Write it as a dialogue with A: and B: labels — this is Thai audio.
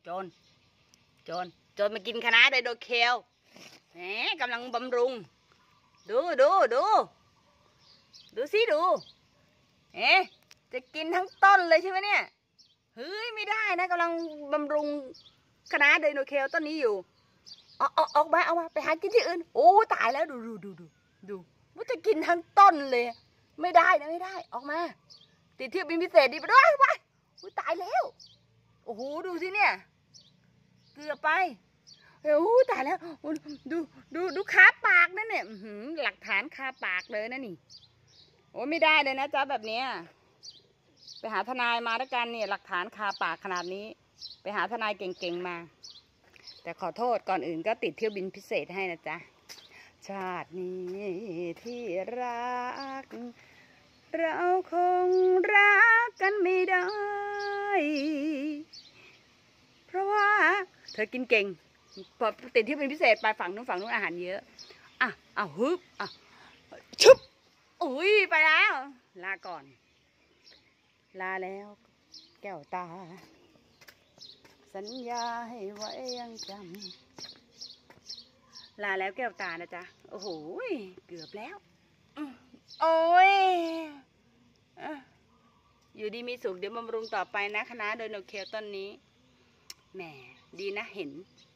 A: โจรโจรโจรมากินคะน้าไดโนเคลแหมกำลังบำรุงดูสิดูเอ๊ะจะกินทั้งต้นเลยใช่ไหมเนี่ยเฮ้ยไม่ได้นะกำลังบำรุงคะน้าไดโนเคลต้นนี้อยู่ออกมาไปหากินที่อื่นโอ้ตายแล้วดูว่าจะกินทั้งต้นเลยไม่ได้นะไม่ได้ออกมาติดเที่ยวบินพิเศษดีไปด้วยไปตายแล้วโอ้โหดูสิเนี่ยเกือบไปโอ้ตายแล้วดูคาปากนั่นเนี่ยหลักฐานคาปากเลยนะนี่โอ้ไม่ได้เลยนะจ๊ะแบบนี้ไปหาทนายมาแล้วกันเนี่ยหลักฐานคาปากขนาดนี้ไปหาทนายเก่งๆมาแต่ขอโทษก่อนอื่นก็ติดเที่ยวบินพิเศษให้นะจ๊ะชาตินี้ที่รักเราคงรักกันไม่ได้เพราะว่าเธอกินเก่งพอติดเที่ยวบินพิเศษไปฝั่งนู้นอาหารเยอะฮึบชุบอุ้ยไปแล้วลาก่อนลาแล้วแก้วตาสัญญาให้ไว้ยังจำลาแล้วแก้วตานะจ๊ะโอ้โหเกือบแล้วโอ้ยอยู่ดีมีสุขเดี๋ยวบำรุงต่อไปนะคณะโดยโนเคียวต้นนี้แหมดีนะเห็น